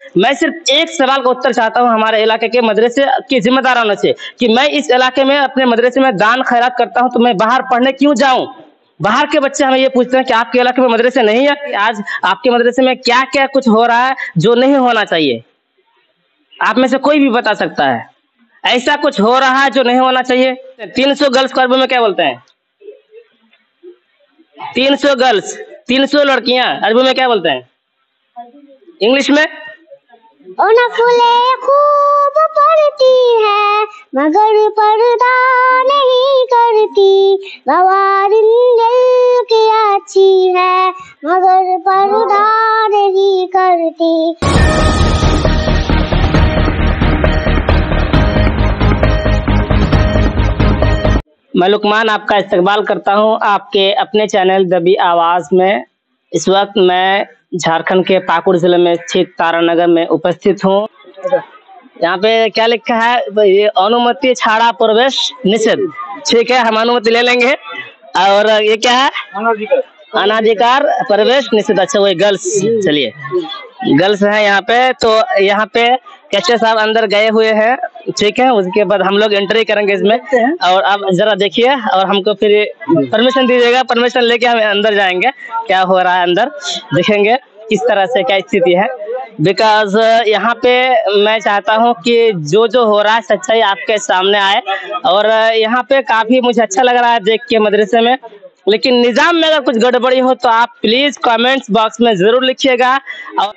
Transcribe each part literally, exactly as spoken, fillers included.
मैं सिर्फ एक सवाल का उत्तर चाहता हूँ हमारे इलाके के मदरसे के जिम्मेदारों से कि मैं इस इलाके में अपने मदरसे में दान खैरात करता हूँ तो मैं बाहर पढ़ने क्यों जाऊं। बाहर के बच्चे हमें ये पूछते हैं कि आपके इलाके में मदरसे नहीं है, आज आपके मदरसे में क्या क्या कुछ हो रहा है जो नहीं होना चाहिए। आप में से कोई भी बता सकता है ऐसा कुछ हो रहा है जो नहीं होना चाहिए। तीन सौ गर्ल्स को अरबी में क्या बोलते हैं? तीन सौ गर्ल्स, तीन सौ लड़कियां अरबी में क्या बोलते हैं? इंग्लिश में फूले खूब पढ़ती है मगर पर्दा नहीं करती, गवारिन दिल की अच्छी है मगर पर्दा नहीं करती। मैं लुकमान आपका इस्तकबाल करता हूं आपके अपने चैनल दबी आवाज में। इस वक्त मैं झारखंड के पाकुड़ जिले में स्थित तारानगर में उपस्थित हूँ। यहाँ पे क्या लिखा है? ये अनुमति छाड़ा प्रवेश निषेध। ठीक है, हम अनुमति ले लेंगे। और ये क्या है? अनाधिकार प्रवेश निषेध। अच्छा वही गर्ल्स, चलिए गर्ल्स है यहाँ पे। तो यहाँ पे कैचे साहब अंदर गए हुए हैं, ठीक है। उसके बाद हम लोग एंट्री करेंगे इसमें और आप जरा देखिए और हमको फिर परमिशन दीजिएगा। परमिशन लेके हम अंदर जाएंगे, क्या हो रहा है अंदर देखेंगे किस तरह से क्या स्थिति है। बिकॉज यहाँ पे मैं चाहता हूँ कि जो जो हो रहा है सच्चाई आपके सामने आए। और यहाँ पे काफी मुझे अच्छा लग रहा है देख के मदरसे में, लेकिन निजाम में अगर कुछ गड़बड़ी हो तो आप प्लीज कमेंट्स बॉक्स में जरूर लिखिएगा। और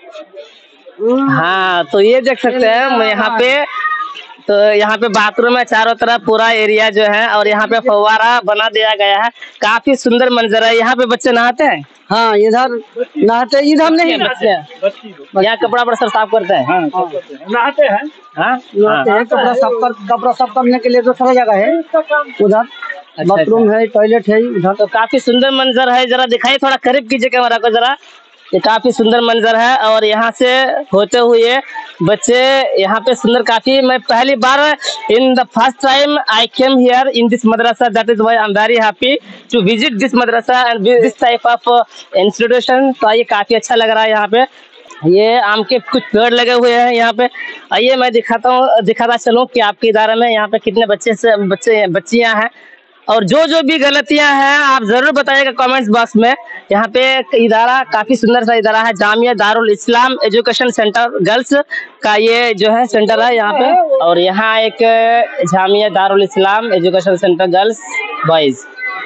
हाँ, तो ये देख सकते हैं यहाँ पे, तो यहाँ पे बाथरूम है चारों तरफ पूरा एरिया जो है, और यहाँ पे फव्वारा बना दिया गया है। काफी सुंदर मंजर है। यहाँ पे बच्चे नहाते हैं। हाँ, इधर नहाते, इधर नहीं बच्चे यहाँ कपड़ा बड़ा सब साफ करते हैं। हाँ, नहाते हैं। हाँ, नहाते हैं। कपड़ा साफ कर कपड़ा साफ करने के लिए दूसरा जगह है उधर। बाथरूम है, टॉयलेट है उधर। तो काफी सुंदर मंजर है। जरा दिखाई, थोड़ा करीब कीजिए कैमरा को जरा। ये काफी सुंदर मंजर है और यहाँ से होते हुए बच्चे यहाँ पे सुंदर काफी। मैं पहली बार in the first time I came here in this मदरसा, that is why I am very happy to visit this मदरसा and this type of institution. तो ये काफी अच्छा लग रहा है। यहाँ पे ये आम के कुछ पेड़ लगे हुए हैं यहाँ पे। आइए मैं दिखाता हूँ, दिखाता चलूँ कि आपके इदारे में यहाँ पे कितने बच्चे से बच्चे बच्चियाँ हैं और जो जो भी गलतियां हैं आप जरूर बताइएगा कमेंट्स बॉक्स में। यहाँ पे इदारा काफी सुंदर सा इदारा है, Jamia Darul Islam education centre girls का ये जो है सेंटर है यहाँ पे। और यहाँ एक Jamia Darul Islam education centre girls boys.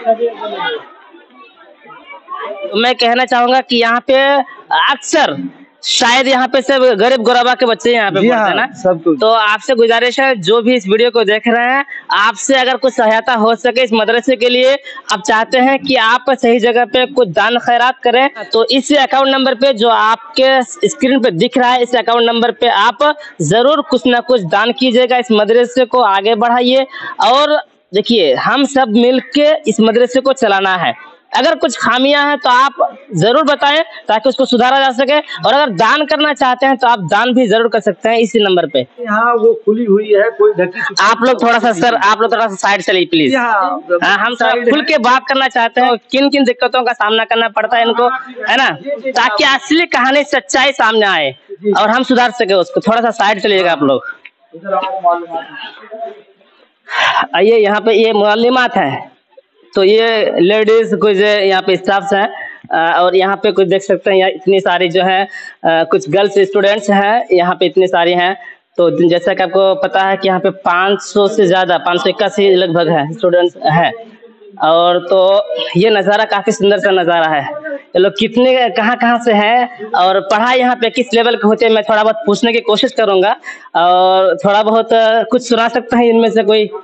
तो मैं कहना चाहूंगा कि यहाँ पे अक्सर शायद यहाँ पे सब गरीब गुरबा के बच्चे यहाँ पे पढ़ते हैं ना, सब कुछ। तो आपसे गुजारिश है जो भी इस वीडियो को देख रहे हैं, आपसे अगर कुछ सहायता हो सके इस मदरसे के लिए, आप चाहते हैं कि आप सही जगह पे कुछ दान खैरात करें, तो इस अकाउंट नंबर पे जो आपके स्क्रीन पे दिख रहा है, इस अकाउंट नंबर पे आप जरूर कुछ ना कुछ दान कीजिएगा। इस मदरसे को आगे बढ़ाइए और देखिए हम सब मिलके इस मदरसे को चलाना है। अगर कुछ खामियां हैं तो आप जरूर बताएं ताकि उसको सुधारा जा सके। और अगर दान करना चाहते हैं तो आप दान भी जरूर कर सकते हैं इसी नंबर पे। हाँ, वो खुली हुई है, कोई धक्की। आप लोग थोड़ा सा सर आप लोग थोड़ा सा साइड चलिए प्लीज। हाँ, हम सब खुल के बात करना चाहते हैं किन किन दिक्कतों का सामना करना पड़ता है इनको, है ना, ताकि असली कहानी सच्चाई सामने आए और हम सुधार सके उसको। थोड़ा सा साइड चलिएगा आप लोग। आइए, यहाँ पे ये मुअल्लिमात है, तो ये लेडीज कुछ यहाँ पे स्टाफ्स हैं और यहाँ पे कुछ देख सकते हैं यहाँ इतनी सारी जो है कुछ गर्ल्स स्टूडेंट्स हैं यहाँ पे इतनी सारी हैं। तो जैसा कि आपको पता है कि यहाँ पे पाँच सौ से ज्यादा पाँच सौ इक्यासी लगभग है स्टूडेंट्स हैं। और तो ये नज़ारा काफी सुंदर सा नज़ारा है। ये लोग कितने कहाँ कहाँ से हैं और पढ़ाई यहाँ पे किस लेवल के होते हैं मैं थोड़ा बहुत पूछने की कोशिश करूंगा और थोड़ा बहुत कुछ सुना सकते हैं इनमें से कोई।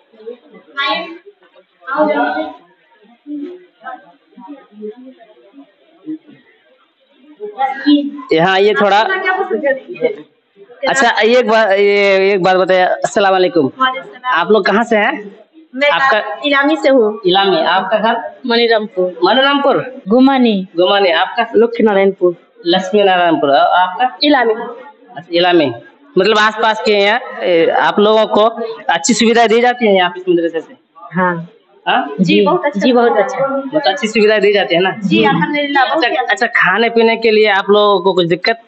यहाँ ये थोड़ा अच्छा ये एक बात ये एक बात बताइए। अस्सलाम वालेकुम, आप लोग कहाँ से हैं? मैं आपका इलामी से हूँ। इलामी, आपका घर? मनीरामपुर। मनीरामपुर, गुमानी। गुमानी, आपका? लक्ष्मी नारायणपुर। लक्ष्मी नारायणपुर, आपका? इलामी। इलामी, मतलब आसपास के हैं। आप लोगों को अच्छी सुविधा दी जाती है यहाँ पे मदरसे से? हाँ हाँ जी, बहुत अच्छा। जी बहुत अच्छा, बहुत अच्छी सुविधा दी जाती है ना जी, अल्हम्दुलिल्लाह। अच्छा, अच्छा खाने पीने के लिए आप लोगों को कुछ दिक्कत?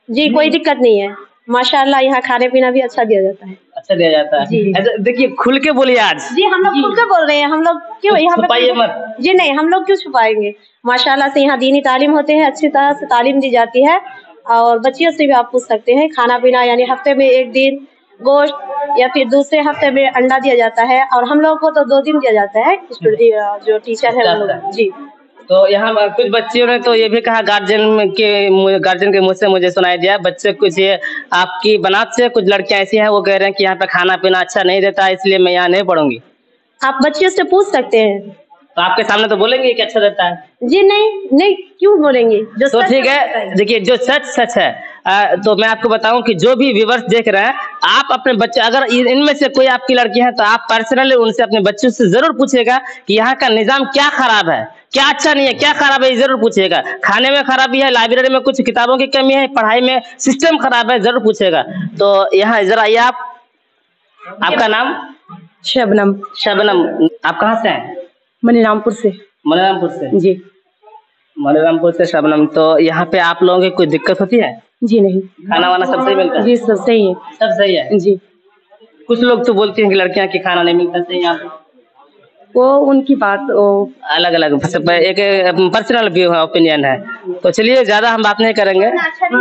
जी कोई दिक्कत नहीं है, माशाल्लाह यहाँ खाने पीना भी अच्छा दिया जाता है। अच्छा दिया जाता है जी। अच्छा, देखिए खुल के बोलिए आज। जी हम लोग खुल के बोल रहे हैं, हम लोग क्यों यहाँ पे छुपाइए मत। जी नहीं, हम लोग क्यों छुपाएंगे। माशाल्लाह से यहाँ दीनी तालीम होते हैं, अच्छी तरह से तालीम दी जाती है और बच्चियों से भी आप पूछ सकते हैं। खाना पीना यानी हफ्ते में एक दिन गोश्त या फिर दूसरे हफ्ते में अंडा दिया जाता है और हम लोग को तो दो दिन दिया जाता है जो टीचर है वो लोग। जी तो यहाँ कुछ बच्चियों ने तो ये भी कहा, गार्जियन के गार्जियन के मुझ से मुझे सुनाई दिया, बच्चे कुछ ये आपकी बनात से कुछ लड़कियां ऐसी हैं वो कह रहे हैं कि यहाँ पे खाना पीना अच्छा नहीं देता है, इसलिए मैं यहाँ नहीं पढ़ूंगी। आप बच्चियों से पूछ सकते हैं। तो आपके सामने तो बोलेंगे कि अच्छा देता है। जी नहीं नहीं क्यों बोलेंगे, जो तो ठीक है, देखिए जो सच सच है। आ, तो मैं आपको बताऊं कि जो भी व्यूअर्स देख रहे हैं, आप अपने बच्चे अगर इनमें से कोई आपकी लड़की है तो आप पर्सनली उनसे अपने बच्चों से जरूर पूछिएगा कि यहाँ का निजाम क्या खराब है, क्या अच्छा नहीं है, क्या खराब है, ये जरूर पूछिएगा। खाने में खराबी है, लाइब्रेरी में कुछ किताबों की कमी है, पढ़ाई में सिस्टम खराब है, जरूर पूछिएगा। तो यहाँ जरा आइए आप, आपका नाम? शबनम। शबनम, आप कहाँ से हैं? मनीरामपुर से। मनीरामपुर से जी मनीरामपुर से शबनम। तो यहाँ पे आप लोगों की कोई दिक्कत होती है? जी नहीं, खाना वाना सब सही मिलता है? जी सब सही है। सब सही है जी। कुछ लोग तो बोलते हैं कि लड़कियां की खाना नहीं मिलता सही यहाँ पे, वो उनकी बात वो अलग अलग एक पर्सनल व्यू है, ओपिनियन है। तो चलिए ज्यादा हम बात नहीं करेंगे,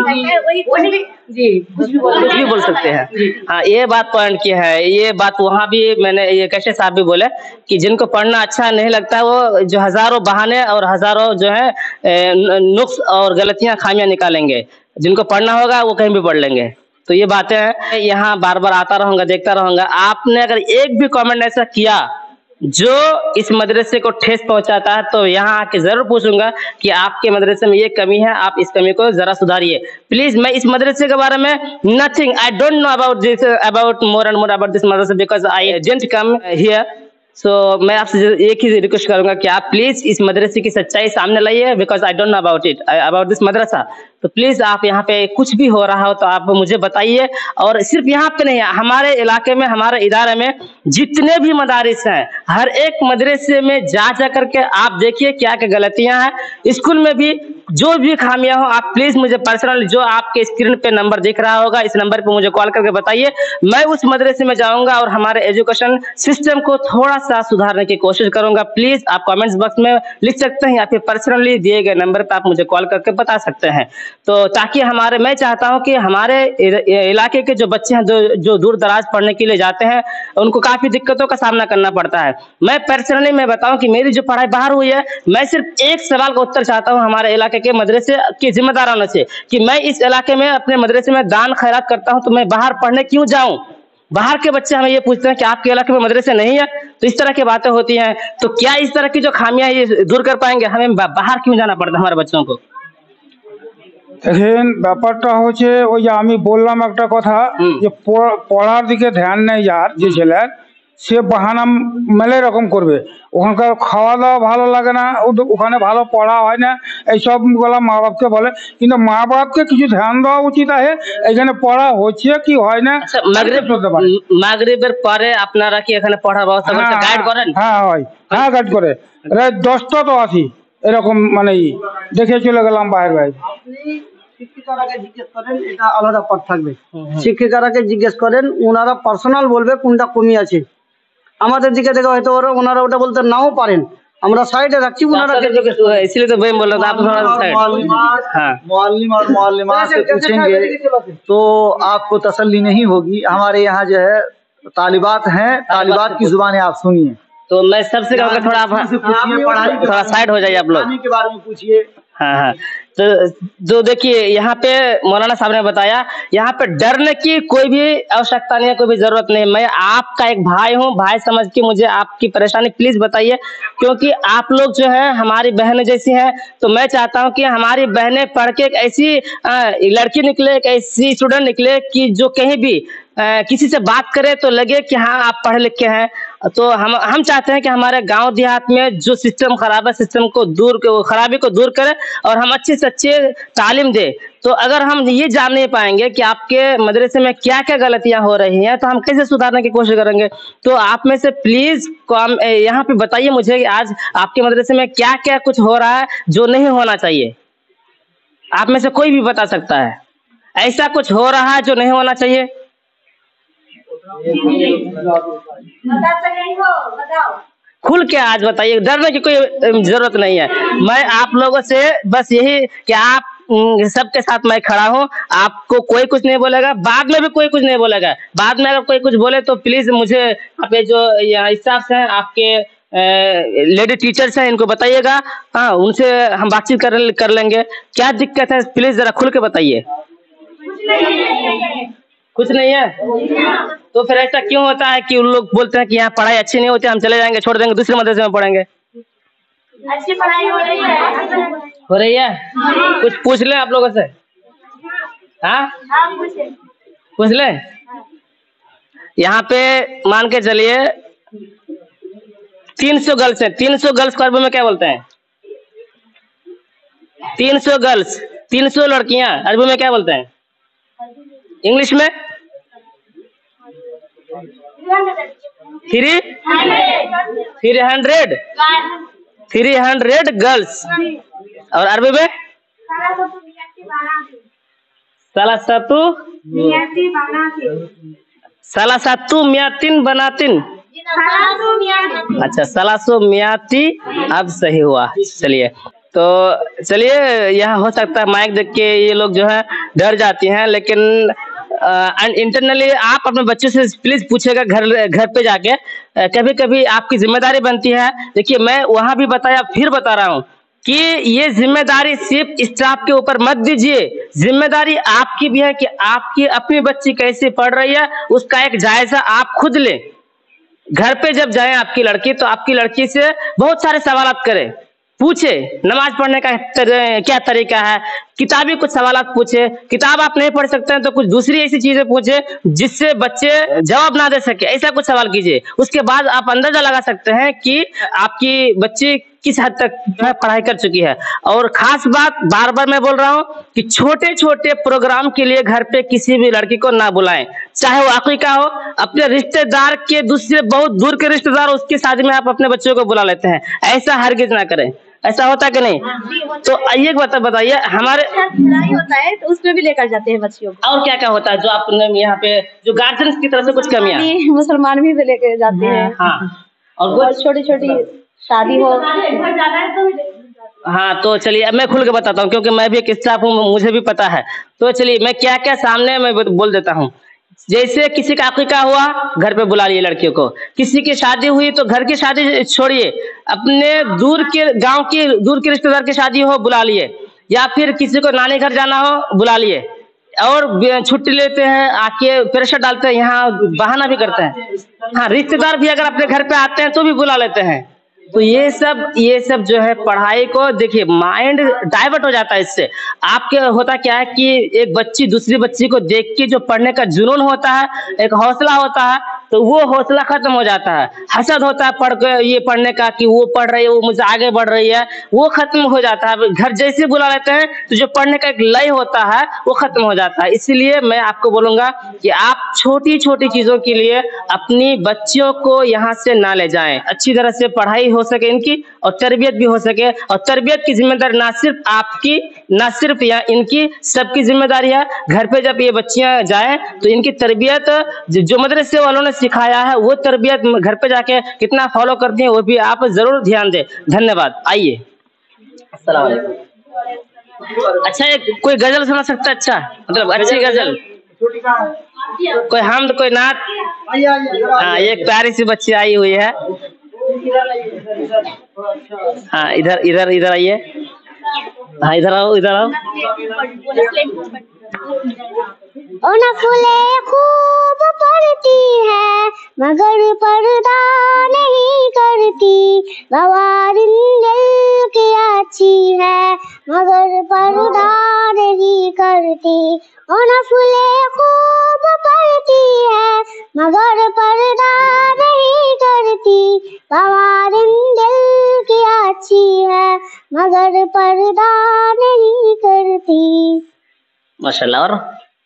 जी कुछ भी बोल सकते हैं। हाँ ये बात पॉइंट की है, ये बात वहाँ भी मैंने ये कैसे साहब भी बोले कि जिनको पढ़ना अच्छा नहीं लगता वो जो हजारों बहाने और हजारों जो है नुक्स और गलतियां खामियां निकालेंगे, जिनको पढ़ना होगा वो कहीं भी पढ़ लेंगे। तो ये बातें हैं, यहाँ बार बार आता रहूंगा, देखता रहूंगा। आपने अगर एक भी कमेंट ऐसा किया जो इस मदरसे को ठेस पहुंचाता है तो यहाँ आके जरूर पूछूंगा कि आपके मदरसे में ये कमी है, आप इस कमी को जरा सुधारिए प्लीज। मैं इस मदरसे के बारे में nothing, I don't know about this about more and more about this मदरसा because I didn't come here. So मैं आपसे एक ही रिक्वेस्ट करूंगा कि आप प्लीज इस मदरसे की सच्चाई सामने लाइए, because I don't know about it about this मदरसा। तो प्लीज आप यहाँ पे कुछ भी हो रहा हो तो आप मुझे बताइए। और सिर्फ यहाँ पे नहीं, हमारे इलाके में, हमारे इदारे में जितने भी मदारिस हैं, हर एक मदरसे में जा जा करके आप देखिए क्या क्या गलतियां हैं। स्कूल में भी जो भी खामियां हो आप प्लीज मुझे पर्सनली, जो आपके स्क्रीन पे नंबर दिख रहा होगा, इस नंबर पे मुझे कॉल करके बताइए। मैं उस मदरसे में जाऊंगा और हमारे एजुकेशन सिस्टम को थोड़ा सा सुधारने की कोशिश करूंगा। प्लीज आप कमेंट्स बॉक्स में लिख सकते हैं या फिर पर्सनली दिए गए नंबर पे आप मुझे कॉल करके बता सकते हैं। तो ताकि हमारे, मैं चाहता हूं कि हमारे इलाके के जो बच्चे हैं जो जो दूर दराज पढ़ने के लिए जाते हैं, उनको काफी दिक्कतों का सामना करना पड़ता है। मैं पर्सनली मैं बताऊं कि मेरी जो पढ़ाई बाहर हुई है, मैं सिर्फ एक सवाल का उत्तर चाहता हूं हमारे इलाके के मदरसे के जिम्मेदारों से कि मैं इस इलाके में अपने मदरसे में दान खैरात करता हूं तो मैं बाहर पढ़ने क्यों जाऊं। बाहर के बच्चे हमें ये पूछते हैं कि आपके इलाके में मदरसे नहीं है, तो इस तरह की बातें होती हैं। तो क्या इस तरह की जो खामियां ये दूर कर पाएंगे? हमें बाहर क्यों जाना पड़ता है हमारे बच्चों को? দেখেন ব্যাপারটা হচ্ছে ওই যে আমি বললাম একটা কথা যে পড়ার দিকে ধ্যান নেই যার, যে ছেলের, সে বাহানা মেলে রকম করবে। ওখানকার খাওয়া দাওয়া ভালো লাগে না, ওখানে ভালো পড়া হয় না, এইসব গুলা মা বাপকে বলে। কিন্তু মা বাপকে কিছু ধ্যান দেওয়া উচিত আছে এখানে পড়া হচ্ছে কি হয় না। মাগরিবের পরে আপনারা কি এখানে পড়ার ব্যবস্থা করতে গাইড করেন? হ্যাঁ হয়, হ্যাঁ গাইড করে। রাত দশটা তো আসি এরকম, মানে দেখে চলে গেলাম বাইরে বাইরে। শিক্ষিকারাকে জিজ্ঞেস করেন, এটা আলাদা পথ থাকবে। শিক্ষিকারাকে জিজ্ঞেস করেন, ওনারা পার্সোনাল বলবে কোনটা কমি আছে। আমাদের দিকে থেকে হয়তো ওনারা ওটা বলতে নাও পারেন, আমরা সাইডে রাখছি। ওনারা इसलिए तो मैं बोल रहा था आप थोड़ा साइड। हाँ, मुअल्लिम और मुअल्लिमा से पूछेंगे तो आपको तसल्ली नहीं होगी। हमारे यहाँ जो है तालिबात हैं, तालिबात की जुबानें आप सुनिए। तो मैं सबसे कहूँगा थोड़ा आप थोड़ा साइड हो जाइए आप लोग, के बारे में पूछिए। हाँ हाँ। तो जो देखिए यहाँ पे मौलाना साहब ने बताया, यहाँ पे डरने की कोई भी आवश्यकता नहीं है, कोई भी जरूरत नहीं। मैं आपका एक भाई हूँ, भाई समझ के मुझे आपकी परेशानी प्लीज बताइए, क्योंकि आप लोग जो है हमारी बहनें जैसी हैं। तो मैं चाहता हूँ कि हमारी बहनें पढ़ के एक ऐसी लड़की निकले, एक ऐसी स्टूडेंट निकले कि जो कहीं भी आ, किसी से बात करे तो लगे कि हाँ आप पढ़े लिखे हैं। तो हम हम चाहते हैं कि हमारे गांव देहात में जो सिस्टम खराब है, सिस्टम को दूर, खराबी को दूर करें और हम अच्छे से अच्छे तालीम दे। तो अगर हम ये जान नहीं पाएंगे कि आपके मदरसे में क्या क्या गलतियां हो रही हैं तो हम कैसे सुधारने की कोशिश करेंगे। तो आप में से प्लीज यहाँ पे बताइए मुझे आज आपके मदरसे में क्या क्या कुछ हो रहा है जो नहीं होना चाहिए। आप में से कोई भी बता सकता है। ऐसा कुछ हो रहा है जो नहीं होना चाहिए? खुल के आज बताइए, डरने की कोई जरूरत नहीं है। मैं आप लोगों से बस यही कि आप सबके साथ मैं खड़ा हूँ, आपको कोई कुछ नहीं बोलेगा, बाद में भी कोई कुछ नहीं बोलेगा। बाद में अगर कोई कुछ बोले तो प्लीज मुझे आपके जो स्टाफ हैं, आपके लेडी टीचर्स हैं, इनको बताइएगा। हाँ, उनसे हम बातचीत कर कर लेंगे। क्या दिक्कत है प्लीज जरा खुल के बताइए। कुछ नहीं है तो फिर ऐसा क्यों होता है कि उन लोग बोलते हैं कि यहाँ पढ़ाई अच्छी नहीं होती, हम चले जाएंगे, छोड़ देंगे, दूसरे मदरसे में पढ़ेंगे। अच्छी पढ़ाई हो रही है। हो रही है? कुछ पूछ ले आप लोगों से। हाँ, पूछ ले। यहाँ पे मान के चलिए तीन सौ गर्ल्स है। तीन सौ गर्ल्स को अरबी में क्या बोलते हैं? तीन सौ गर्ल्स, तीन सौ लड़कियां अरबी में क्या बोलते हैं? इंग्लिश में three three hundred three hundred girls, और अरबी में साला सतु साला सतु मियातिन बनातिन। अच्छा, सलासो मियाती, अब सही हुआ। चलिए, तो चलिए, यह हो सकता है माइक देख के ये लोग जो है डर जाती हैं, लेकिन इंटरनली आप अपने बच्चों से प्लीज पूछेगा घर घर पे जाके। कभी कभी आपकी जिम्मेदारी बनती है। देखिए, मैं वहां भी बताया, फिर बता रहा हूँ कि ये जिम्मेदारी सिर्फ स्टाफ के ऊपर मत दीजिए, जिम्मेदारी आपकी भी है कि आपकी अपनी बच्ची कैसे पढ़ रही है, उसका एक जायजा आप खुद ले। घर पे जब जाए आपकी लड़की, तो आपकी लड़की से बहुत सारे सवाल करें, पूछे नमाज पढ़ने का तर, क्या तरीका है, किताबी कुछ सवाल पूछे। किताब आप नहीं पढ़ सकते हैं तो कुछ दूसरी ऐसी चीजें पूछे जिससे बच्चे जवाब ना दे सके, ऐसा कुछ सवाल कीजिए। उसके बाद आप अंदाजा लगा सकते हैं कि आपकी बच्ची किस हद तक पढ़ाई कर चुकी है। और खास बात, बार बार मैं बोल रहा हूँ कि छोटे छोटे प्रोग्राम के लिए घर पे किसी भी लड़की को ना बुलाएं, चाहे वो अकीका हो, अपने रिश्तेदार के दूसरे बहुत दूर के रिश्तेदार, उसकी शादी में आप अपने बच्चों को बुला लेते हैं। ऐसा हरगिज ना करें। ऐसा होता कि नहीं? तो आइए बता बताइए, हमारे होता है तो उसमें भी लेकर जाते हैं बच्चियों को। और क्या क्या होता है जो आपने यहाँ पे, जो गार्जियन की तरफ से कुछ कमियां? मुसलमान भी लेकर जाते हैं। हाँ, और और छोटी छोटी शादी हो। हाँ, तो चलिए अब मैं खुल के बताता हूँ, क्योंकि मैं भी एक स्टाफ हूँ, मुझे भी पता है। तो चलिए, मैं क्या क्या सामने मैं बोल देता हूँ। जैसे किसी का अकीका हुआ, घर पे बुला लिए लड़कियों को। किसी की शादी हुई तो घर की शादी छोड़िए, अपने दूर के गांव की दूर के रिश्तेदार की शादी हो, बुला लिए। या फिर किसी को नानी घर जाना हो, बुला लिए। और छुट्टी लेते हैं, आके प्रेशर डालते हैं, यहाँ बहाना भी करते हैं। हाँ, रिश्तेदार भी अगर अपने घर पे आते हैं तो भी बुला लेते हैं। तो ये सब ये सब जो है पढ़ाई को, देखिए माइंड डाइवर्ट हो जाता है इससे। आपके होता क्या है कि एक बच्ची दूसरी बच्ची को देख के जो पढ़ने का जुनून होता है, एक हौसला होता है, तो वो हौसला खत्म हो जाता है। हसद होता है पढ़ के ये पढ़ने का कि वो पढ़ रही है, वो मुझे आगे बढ़ रही है, वो खत्म हो जाता है। घर जैसे बुला लेते हैं तो जो पढ़ने का एक लय होता है वो खत्म हो जाता है। इसीलिए मैं आपको बोलूंगा कि आप छोटी छोटी चीजों के लिए अपनी बच्चियों को यहाँ से ना ले जाएं। अच्छी तरह से पढ़ाई हो सके इनकी, और तरबियत भी हो सके। और तरबियत की जिम्मेदारी ना सिर्फ आपकी, ना सिर्फ या इनकी, सबकी जिम्मेदारी है। घर पे जब ये बच्चियां जाएं तो इनकी तरबियत जो मदरसे वालों ने सिखाया है, वो तरबियत घर पे जाके कितना फॉलो करती हैं वो भी आप जरूर ध्यान दें। धन्यवाद। आइए, अस्सलाम वालेकुम। अच्छा, एक कोई गजल सुना सकता है? अच्छा, मतलब अच्छी गजल, कोई हमद, कोई नात? हाँ, एक प्यारी सी बच्ची आई हुई है। हाँ, इधर इधर इधर आइए। हाँ, इधर आओ, इधर आओ। ओ नफले खूब पढ़ती है मगर पर्दा नहीं करती, गवारिन दिल की अच्छी है मगर पर्दा नहीं करती। ओ नफले खूब पढ़ती है मगर पर्दा नहीं करती, गवारिन दिल की अच्छी है मगर पर्दा नहीं करती। माशाल्लाह। और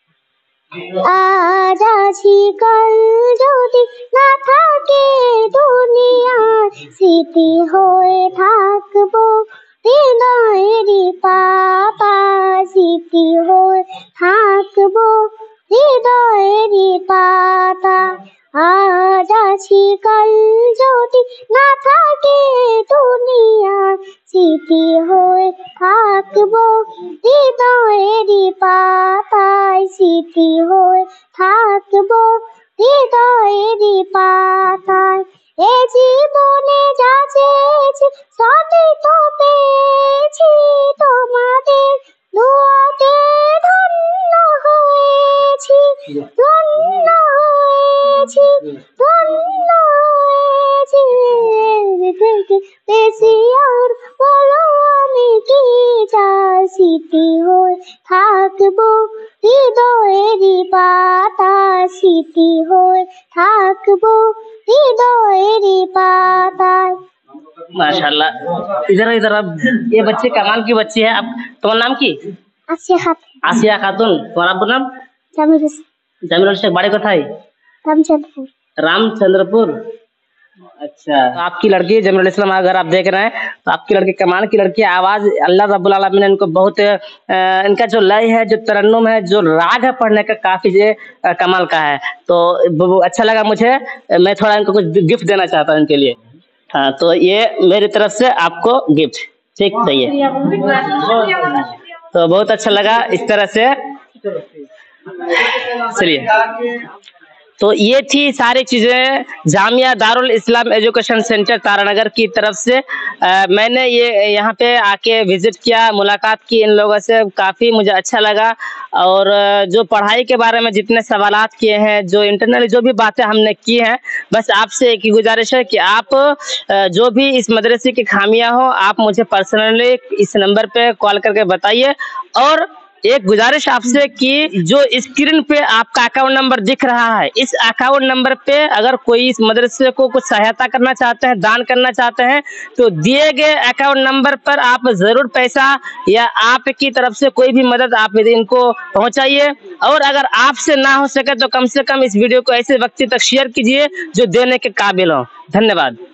आज आছি कल যদি না থাকে দুনিয়া, স্মৃতি হয়ে থাকবো হৃদয়েরই পাতা স্মৃতি হয়ে থাকবো হৃদয়েরই পাতা আজ আছি কাল যদি না থাকে দুনিয়া স্মৃতি হয়ে থাকবো হৃদয়েরই পাতায় স্মৃতি হয়ে থাকবো হৃদয়েরই পাতায় এ জীবনে যা চেয়েছি সবই তো পেয়েছি তোমাদের দুয়াতে ধন্য হয়েছি ধন্য হয়েছি ধন্য হয়েছি থেকে বেশি আর বলো আমি কি চাই স্মৃতি হয়ে থাকবো হৃদয়েরই পাতা স্মৃতি হয়ে থাকবো হৃদয়েরই পাতায়। माशाल्लाह। इधर इधर अब ये बच्चे कमाल की बच्ची है। अब तुम्हारा नाम की? आसिया खातून। आसिया खातून। तुम्हारा आपका नाम? जमीर हुसैन। जमीर शेख। बाड़ी कोथाई? रामचंद्रपुर। रामचंद्रपुर। अच्छा, तो आपकी लड़की जमीरुल इस्लाम अगर आप देख रहे हैं तो आपकी लड़की कमाल की लड़की है। आवाज अल्लाह रब्बुल आलमीन ने इनको बहुत अ, इनका जो लय है, जो तरन्नुम है, जो राग है पढ़ने का काफी ये अ, कमाल का है। तो वो- वो अच्छा लगा मुझे। मैं थोड़ा इनको कुछ गिफ्ट देना चाहता हूँ इनके लिए। हाँ, तो ये मेरी तरफ से आपको गिफ्ट। ठीक, सही है। तो बहुत अच्छा लगा इस तरह से। चलिए, तो ये थी सारी चीजें जामिया दारुल इस्लाम एजुकेशन सेंटर तारानगर की तरफ से। आ, मैंने ये यहाँ पे आके विजिट किया, मुलाकात की इन लोगों से, काफी मुझे अच्छा लगा। और अ, जो पढ़ाई के बारे में जितने सवालात किए हैं, जो इंटरनली जो भी बातें हमने की हैं, बस आपसे एक ही गुजारिश है कि आप अ, जो भी इस मदरसे की खामियां हो, आप मुझे पर्सनली इस नंबर पे कॉल करके बताइए। और एक गुजारिश आपसे कि जो स्क्रीन पे आपका अकाउंट नंबर दिख रहा है, इस अकाउंट नंबर पे अगर कोई इस मदरसे को कुछ सहायता करना चाहते हैं, दान करना चाहते हैं, तो दिए गए अकाउंट नंबर पर आप जरूर पैसा या आपकी तरफ से कोई भी मदद आप इनको पहुंचाइए। और अगर आपसे ना हो सके तो कम से कम इस वीडियो को ऐसे व्यक्ति तक शेयर कीजिए जो देने के काबिल हो। धन्यवाद।